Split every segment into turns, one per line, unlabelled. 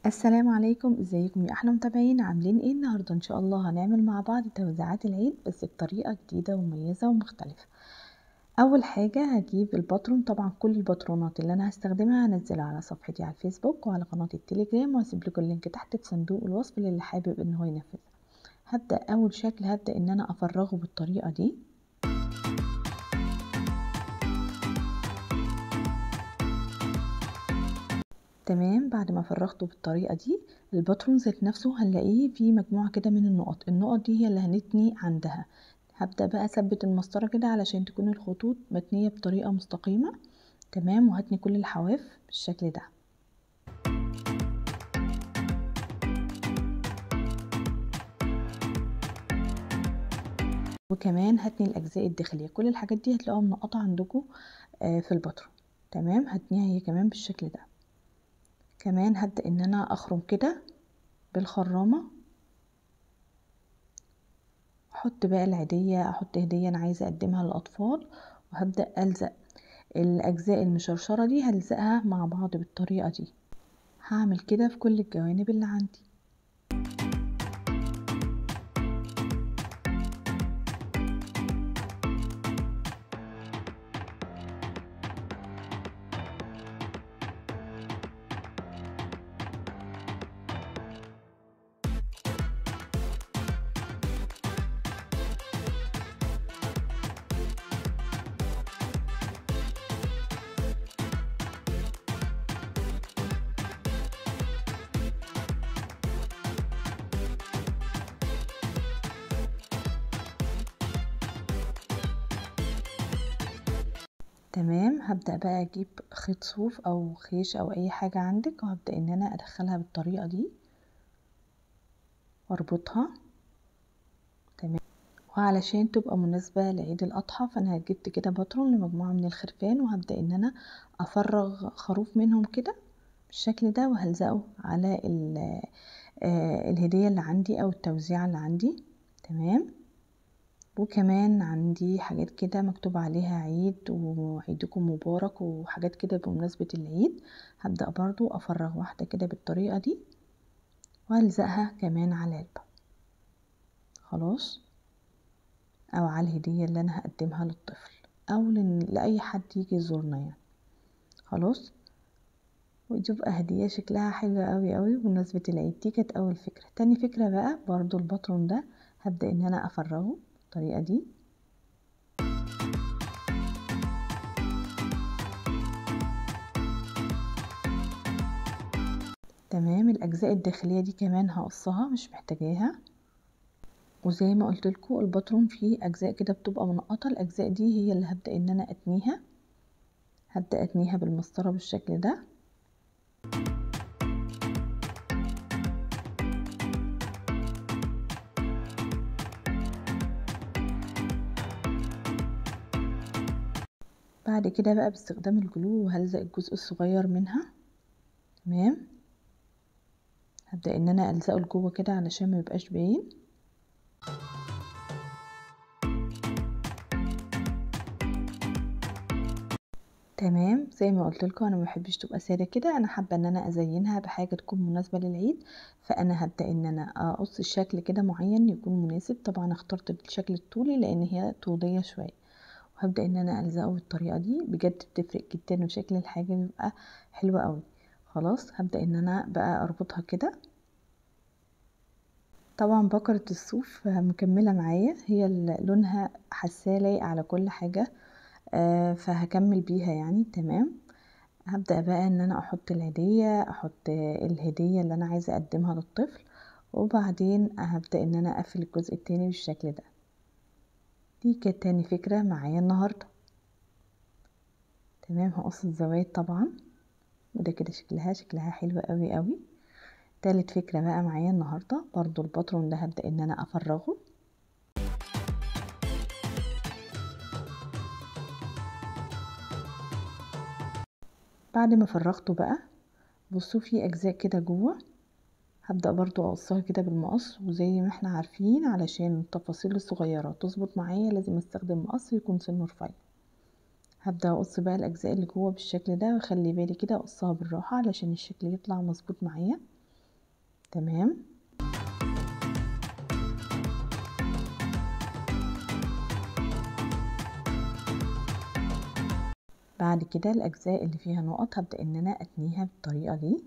السلام عليكم، ازيكم يا احلى متابعين؟ عاملين ايه النهارده؟ ان شاء الله هنعمل مع بعض توزيعات العيد بس بطريقه جديده ومميزه ومختلفه. اول حاجه هجيب الباترون، طبعا كل الباترونات اللي انا هستخدمها هنزلها على صفحتي على الفيسبوك وعلى قناه التليجرام، وهسيب لكم اللينك تحت في صندوق الوصف للي حابب ان هو ينفذها. هبدا اول شكل، هبدا ان انا افرغه بالطريقه دي. تمام، بعد ما فرغته بالطريقه دي الباترون ذات نفسه هنلاقيه فيه مجموعه كده من النقط دي هي اللي هنتني عندها. هبدأ بقى اثبت المسطرة كده علشان تكون الخطوط متنية بطريقة مستقيمة. تمام، وهتني كل الحواف بالشكل ده. وكمان هتني الاجزاء الداخلية، كل الحاجات دي هتلاقوها منقطة عندكم في الباترون. تمام، هتنيها هي كمان بالشكل ده. كمان هبدأ ان انا اخرم كده بالخرامة، احط بقى العيدية، احط هدية انا عايزة اقدمها للاطفال، وهبدأ الزق الاجزاء المشرشرة دي، هلزقها مع بعض بالطريقة دي. هعمل كده في كل الجوانب اللي عندي. تمام، هبدأ بقى اجيب خيط صوف او خيش او اي حاجة عندك، وهبدأ ان انا ادخلها بالطريقة دي واربطها. تمام، وعلشان تبقى مناسبة لعيد الاضحى فانا جبت كده باترون لمجموعة من الخرفان، وهبدأ ان انا افرغ خروف منهم كده بالشكل ده، وهلزقه على الهدية اللي عندي او التوزيعة اللي عندي. تمام، وكمان عندي حاجات كده مكتوب عليها عيد وعيدكم مبارك وحاجات كده بمناسبة العيد. هبدأ برضو افرغ واحدة كده بالطريقة دي وهلزقها كمان على العلبة، خلاص، او على الهدية اللي انا هقدمها للطفل او لأي حد يجي يزورنا يعني. خلاص، وتبقى هدية شكلها حلو قوي قوي بمناسبة العيد. دي كانت اول فكرة. تاني فكرة بقى برضو الباترون ده هبدأ ان انا افرغه بالطريقة دي. تمام، الاجزاء الداخليه دي كمان هقصها، مش محتاجاها. وزي ما قلت لكم الباترون فيه اجزاء كده بتبقى منقطه، الاجزاء دي هي اللي هبدا ان انا اتنيها. هبدا اتنيها بالمسطره بالشكل ده. بعد كده بقى باستخدام الجلو وهلزق الجزء الصغير منها. تمام، هبدا ان انا الزقه لجوه كده علشان ما يبقاش باين. تمام، زي ما قلت لكم انا ما بحبش تبقى ساده كده، انا حابه ان انا ازينها بحاجه تكون مناسبه للعيد. فانا هبدا ان انا اقص الشكل كده معين يكون مناسب. طبعا اخترت الشكل الطولي لان هي طوليه شويه، وهبدا ان انا الزقه بالطريقه دي. بجد بتفرق جدا وشكل الحاجه بيبقى حلو قوي. خلاص، هبدا ان انا بقى اربطها كده. طبعا بكرة الصوف مكمله معايا، هي لونها حساه لايق على كل حاجه، فهكمل بيها يعني. تمام، هبدأ بقى ان انا احط العيدية، احط الهدية اللي انا عايزة اقدمها للطفل، وبعدين هبدأ ان انا اقفل الجزء التاني بالشكل ده. دي كانت تاني فكرة معايا النهاردة. تمام، هقص الزوايد طبعا، وده كده شكلها حلو قوي قوي. تالت فكرة بقى معايا النهاردة برضو الباترون ده هبدأ ان انا افرغه. بعد ما فرغته بقى بصوا في اجزاء كده جوه، هبدأ برضو اقصها كده بالمقص، وزي ما احنا عارفين علشان التفاصيل الصغيرة تظبط معايا لازم استخدم مقص يكون سنه رفيع. هبدأ اقص بقى الاجزاء اللي جوه بالشكل ده، واخلي بالي كده اقصها بالراحة علشان الشكل يطلع مظبوط معايا. تمام. بعد كده الاجزاء اللي فيها نقط هبدأ ان انا اتنيها بالطريقة دي.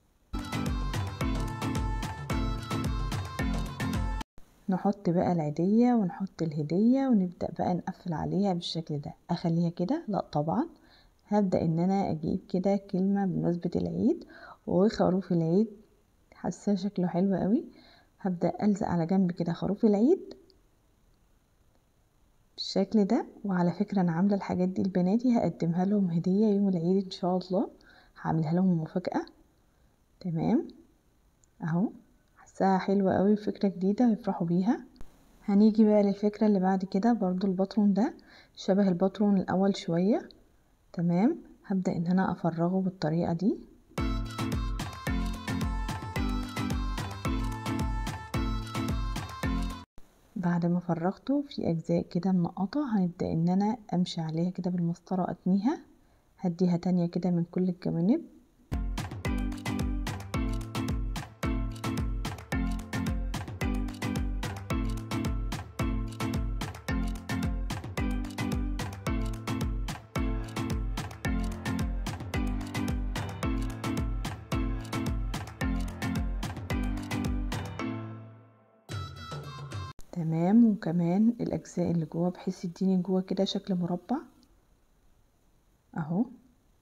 نحط بقى العيدية ونحط الهدية ونبدأ بقى نقفل عليها بالشكل ده. اخليها كده؟ لا طبعا، هبدأ ان انا اجيب كده كلمة بمناسبة العيد وخروف العيد، حاساه شكله حلو قوي. هبدأ ألزق على جنب كده خروف العيد بالشكل ده. وعلى فكرة انا عاملة الحاجات دي لبناتي، هقدمها لهم هدية يوم العيد ان شاء الله، هعملها لهم مفاجأة. تمام اهو، حاساها حلوة قوي، فكرة جديدة يفرحوا بيها. هنيجي بقى للفكرة اللي بعد كده، برضو الباترون ده شبه الباترون الاول شوية. تمام، هبدأ ان انا افرغه بالطريقة دي. بعد ما فرغته في اجزاء كده منقطة، هنبدأ ان انا امشي عليها كده بالمسطرة اتنيها، هديها تانية كده من كل الجوانب. تمام، وكمان الاجزاء اللي جوه بحيث يديني جوه كده شكل مربع اهو.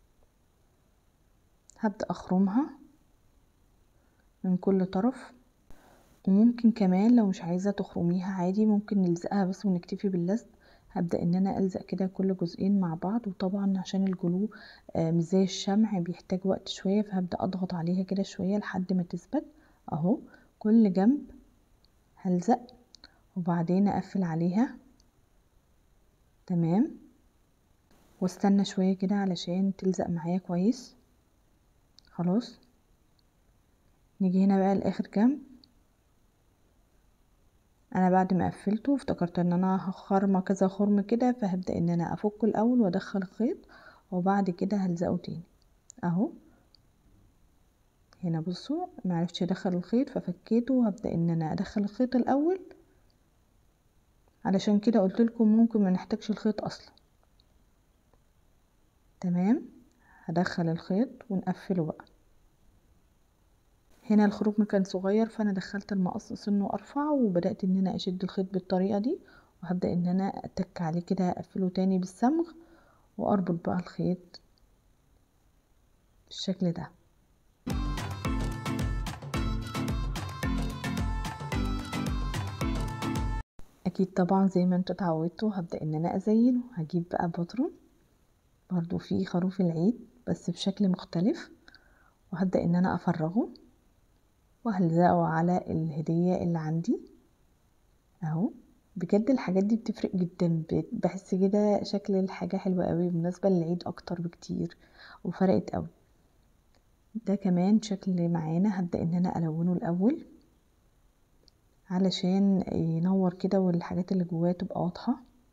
هبدأ اخرمها من كل طرف، وممكن كمان لو مش عايزة تخرميها عادي ممكن نلزقها بس ونكتفي باللزق. هبدأ ان انا الزق كده كل جزئين مع بعض، وطبعا عشان الجلو مش زي الشمع بيحتاج وقت شوية، فهبدأ اضغط عليها كده شوية لحد ما تثبت اهو. كل جنب هلزق وبعدين اقفل عليها. تمام، واستنى شوية كده علشان تلزق معايا كويس. خلاص، نيجي هنا بقى لاخر جنب. انا بعد ما قفلته افتكرت ان انا هخرمه كذا خرم كده، فهبدأ ان انا افكه الاول وادخل الخيط وبعد كده هلزقه تاني اهو. هنا بصوا معرفتش ادخل الخيط ففكيته، وهبدأ ان انا ادخل الخيط الاول، علشان كده قلت لكم ممكن ما نحتاجش الخيط اصلا. تمام، هدخل الخيط ونقفله بقى. هنا الخروج كان صغير فانا دخلت المقص سنه ارفع، وبدأت ان انا اشد الخيط بالطريقة دي، وهبدأ ان انا اتك عليه كده اقفله تاني بالصمغ، واربط بقى الخيط بالشكل ده. اكيد طبعا زي ما انتوا اتعودتوا هبدأ ان انا ازينه. هجيب بقى باترون برضو فيه خروف العيد بس بشكل مختلف، وهبدأ ان انا افرغه وهلزقه على الهدية اللي عندي اهو. بجد الحاجات دي بتفرق جدا، بحس كده شكل الحاجة حلوة قوي بالنسبة للعيد اكتر بكتير، وفرقت قوي. ده كمان شكل معانا، هبدأ ان انا الونه الاول علشان ينور كده والحاجات اللي جواه تبقى واضحة.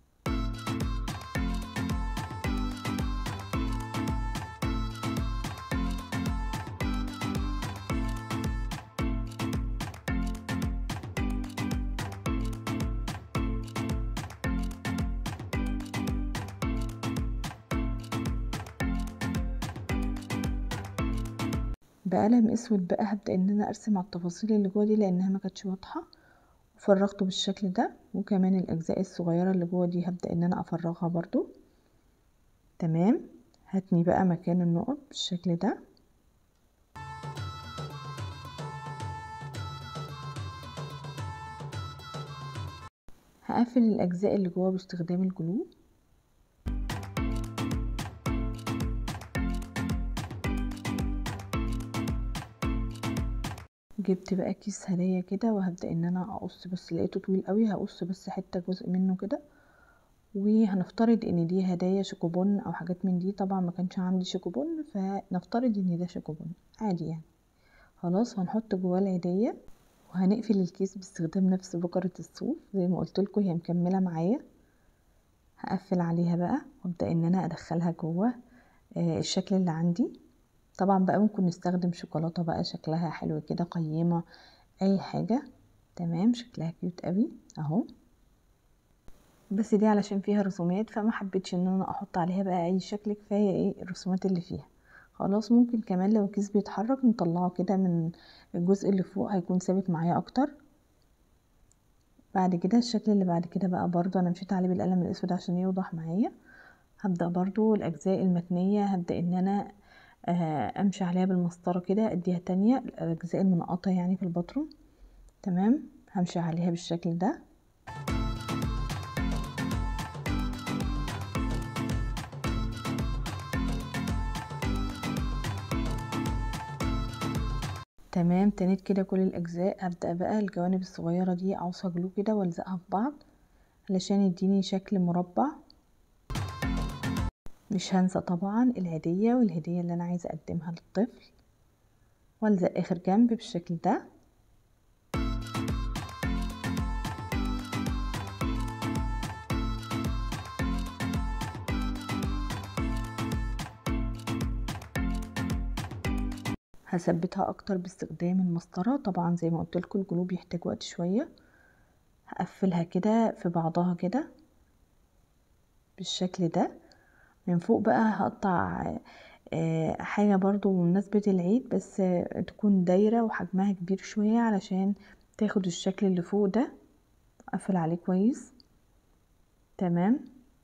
بقلم اسود بقى هبدأ ان انا ارسم على التفاصيل اللي جوه دي لانها ما كانتش واضحة، وفرغته بالشكل ده. وكمان الاجزاء الصغيرة اللي جوه دي هبدأ ان انا افرغها برضو. تمام، هتني بقى مكان النقط بالشكل ده. هقفل الاجزاء اللي جوه باستخدام الجلو. جبت بقى كيس هدايا كده وهبدأ ان انا اقص، بس لقيته طويل قوي هقص بس حتة جزء منه كده. وهنفترض ان دي هدايا شوكوبون او حاجات من دي، طبعا ما كانش عندي شوكوبون فنفترض ان ده شوكوبون عادي يعني. خلاص، هنحط جواه العيدية وهنقفل الكيس باستخدام نفس بكرة الصوف زي ما قلت لكم، هي مكملة معايا. هقفل عليها بقى وابدأ ان انا ادخلها جوه الشكل اللي عندي. طبعا بقى ممكن نستخدم شوكولاتة بقى شكلها حلو كده، قيمة، اي حاجة. تمام، شكلها كيوت قوي اهو. بس دي علشان فيها رسومات فما حبيتش ان انا احط عليها بقى اي شكل، كفاية ايه الرسومات اللي فيها. خلاص ممكن كمان لو الكيس بيتحرك نطلعه كده من الجزء اللي فوق، هيكون ثابت معايا اكتر. بعد كده الشكل اللي بعد كده بقى برضو انا مشيت عليه بالقلم الاسود عشان يوضح معايا. هبدأ برضو الاجزاء المتنية، هبدأ ان انا امشي عليها بالمسطرة كده، اديها تانية الاجزاء المنقطة يعني في الباترون. تمام، همشي عليها بالشكل ده. تمام، تنيت كده كل الاجزاء. هبدأ بقى الجوانب الصغيرة دي اعوصها جلو كده والزقها في بعض علشان يديني شكل مربع. مش هنسى طبعا الهدية، والهدية اللي انا عايزة اقدمها للطفل، والزق اخر جنب بالشكل ده. هثبتها اكتر باستخدام المسطرة، طبعا زي ما قلت لكم الجلو بيحتاج وقت شوية. هقفلها كده في بعضها كده بالشكل ده. من فوق بقى هقطع حاجة برضو بمناسبة العيد، بس تكون دايرة وحجمها كبير شوية علشان تاخد الشكل اللي فوق ده. اقفل عليه كويس. تمام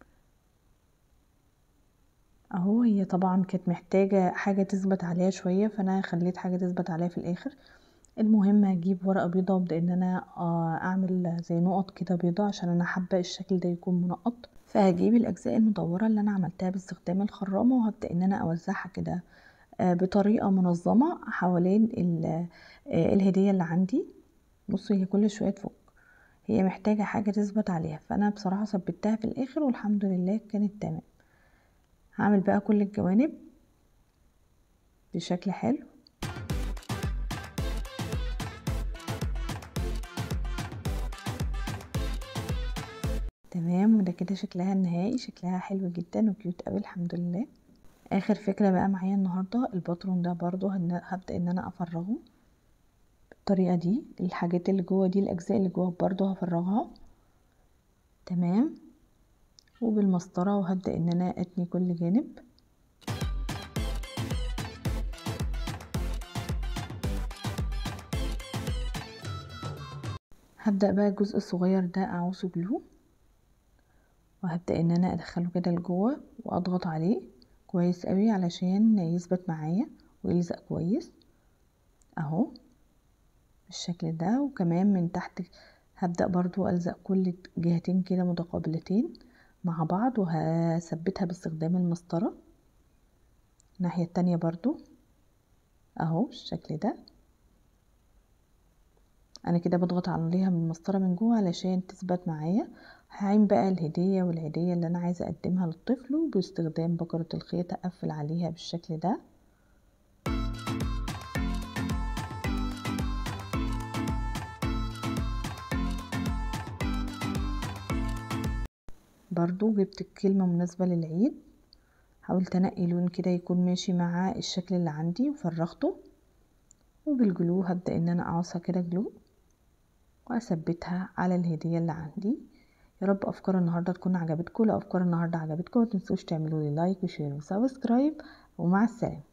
اهو. هي طبعا كانت محتاجة حاجة تثبت عليها شوية، فانا خليت حاجة تثبت عليها في الاخر. المهم هجيب ورقة بيضة وابدأ ان انا اعمل زي نقط كده بيضة، عشان انا حابة الشكل ده يكون منقط. فهجيب الاجزاء المدورة اللي انا عملتها باستخدام الخرامة، وهبدأ ان انا اوزعها كده بطريقة منظمة حوالين الهدية اللي عندي. بصوا هي كل شوية تفك، هي محتاجة حاجة تثبت عليها، فانا بصراحة ثبتها في الاخر والحمد لله كانت تمام. هعمل بقى كل الجوانب بشكل حلو. تمام، وده كده شكلها النهائي، شكلها حلو جدا وكيوت قوي الحمد لله. اخر فكرة بقى معايا النهاردة الباترون ده، برضو هبدأ ان انا افرغه بالطريقة دي. الحاجات اللي جوه دي، الاجزاء اللي جوه برضو هفرغها. تمام، وبالمسطرة، وهبدأ ان انا اتني كل جانب. هبدأ بقى الجزء الصغير ده اعوصه جلو، وهبدأ ان انا ادخله كده لجوه واضغط عليه كويس قوي علشان يثبت معايا ويلزق كويس اهو بالشكل ده. وكمان من تحت هبدأ برضو ألزق كل جهتين كده متقابلتين مع بعض، وهثبتها باستخدام المسطرة الناحية التانية برضو اهو بالشكل ده. انا كده بضغط عليها بالمسطرة من جوه علشان تثبت معايا. هعين بقى الهدية والعيدية اللي انا عايزة اقدمها للطفل، وباستخدام بكرة الخيط اقفل عليها بالشكل ده. برضو جبت كلمة مناسبة للعيد، حاولت انقي لون كده يكون ماشي مع الشكل اللي عندي وفرغته. وبالجلو هبدأ ان انا اعصها كده جلو واثبتها على الهدية اللي عندي. يا رب افكار النهاردة تكون عجبتكم. لو افكار النهاردة عجبتكم متنسوش تعملوا لي لايك وشير وسبسكرايب، ومع السلامة.